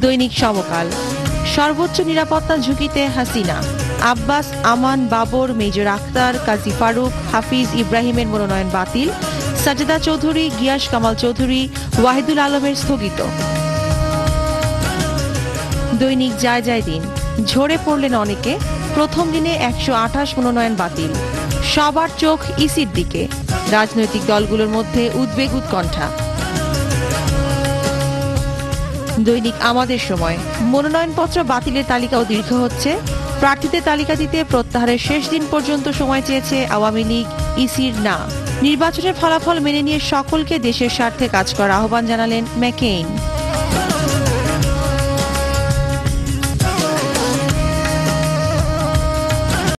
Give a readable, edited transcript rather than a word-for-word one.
দৈনিক সমকাল। সর্বোচ্চ নিরাপত্তা ঝুঁকিতে হাসিনা, আব্বাস, আমান, বাবর, মেজর আখতার, কাজী ফারুক, হাফিজ ইব্রাহিমের মনোনয়ন বাতিল, সাজেদা চৌধুরী, গিয়াস কামাল চৌধুরী, ওয়াহিদুল আলমের স্থগিত। দৈনিক যায় যায় দিন। ঝরে পড়লেন অনেকে, প্রথম দিনে 128 মনোনয়ন বাতিল। সবার চোখ ইসির দিকে, রাজনৈতিক দলগুলোর মধ্যে উদ্বেগ উৎকণ্ঠা। দৈনিক আমাদের সময়। মনোনয়নপত্র বাতিলের তালিকাও দীর্ঘ হচ্ছে। প্রার্থীদের তালিকা দিতে প্রত্যাহারের শেষ দিন পর্যন্ত সময় চেয়েছে আওয়ামী লীগ, ইসির না। নির্বাচনের ফলাফল মেনে নিয়ে সকলকে দেশের স্বার্থে কাজ করার আহ্বান জানালেন ম্যাকেইন।